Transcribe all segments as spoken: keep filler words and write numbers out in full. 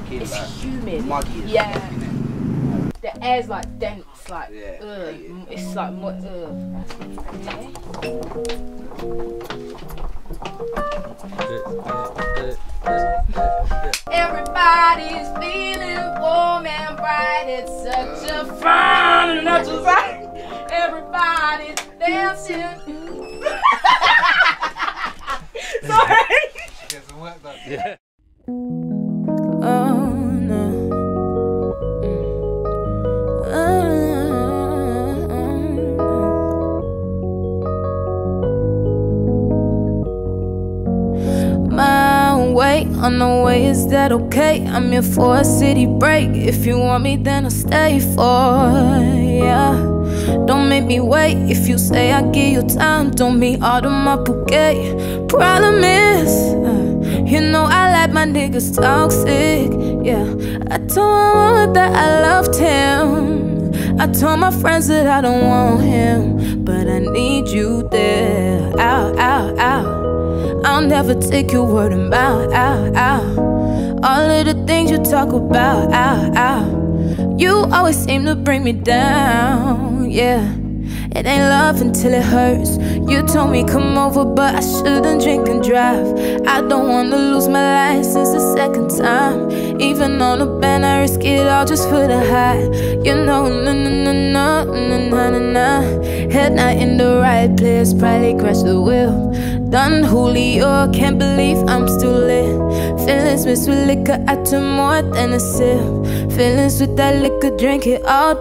fucking it's like humid. muggy. Yeah. Fuck, innit? The air's like dense, like yeah, ugh. it. It's like ugh. Everybody's feeling warm and bright. It's such a fun and natural sight. Everybody's dancing. Sorry. Get some work done. Yeah. Oh no. My way on the way, is that okay? I'm here for a city break. If you want me, then I'll stay for, yeah. Don't make me wait. If you say I give you time, don't mean all of my bouquet. Problem is, uh, you know I like my niggas toxic, yeah. I told her that I loved him. I told my friends that I don't want him, but I need you there. Ow, ow, ow. I'll never take your word and bow, ow, ow. All of the things you talk about, ow, ow. You always seem to bring me down, yeah. It ain't love until it hurts. You told me come over, but I shouldn't drink and drive. I don't wanna lose my license a second time. Even on the band, I risk it all just for the high. You know, no, no, no, no, no, no, no, no. Head not in the right place, probably crash the wheel. Done Julio, can't believe I'm still lit. Feelings mixed with liquor, I took more than a sip. Feelings with that liquor, drink it all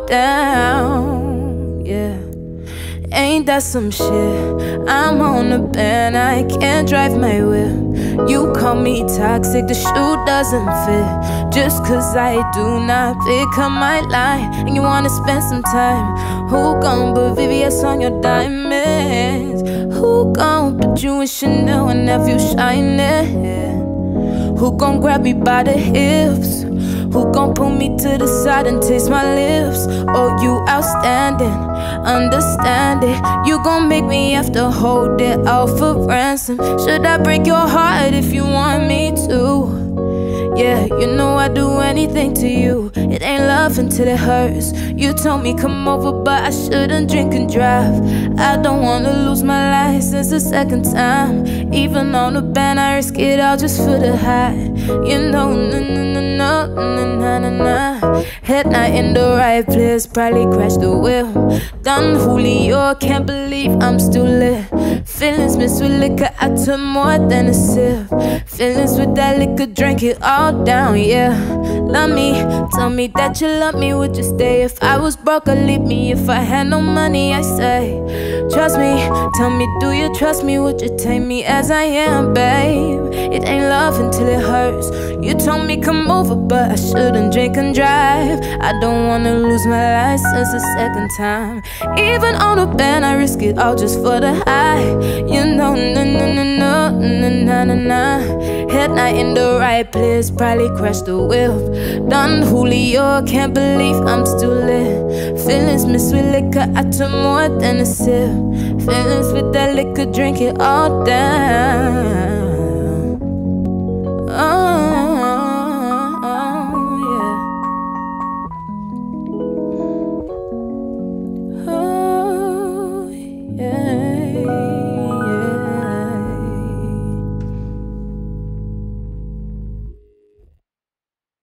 down, yeah. Ain't that some shit? I'm on the band, I can't drive my whip. You call me toxic, the shoe doesn't fit. Just cause I do not pick up my line and you wanna spend some time. Who gon' put V V S on your diamonds? Who gon' put you in Chanel and have you shining? Who gon' grab me by the hips? Who gon' pull me to the side and taste my lips? Oh, you outstanding, understand it. You gon' make me have to hold it out for ransom. Should I break your heart if you want me to? Yeah, you know I'd do anything to you. It ain't love until it hurts. You told me come over, but I shouldn't drink and drive. I don't wanna lose my license a second time. Even on the band, I risk it all just for the high. You know, no, no, no, no, no, no, no, no. Head not in the right place, probably crash the wheel. Done Julio, can't believe I'm still lit. Feelings mixed with liquor, I took more than a sip. Feelings with that liquor, drink it all down, yeah. Love me, tell me that you love me, would you stay? If I was broke or leave me, if I had no money, I say trust me, tell me do you trust me, would you take me as I am, babe? It ain't love until it hurts. You told me come over, but I shouldn't drink and drive. I don't wanna lose my license a second time. Even on a band, I risk it all just for the high. You know, no, no, no, no, no, no, no, no. Head not in the right place, probably crash the whip. Done Julio, can't believe I'm still lit. Feelings mixed with liquor, I took more than a sip. Feelings with that liquor, drink it all down.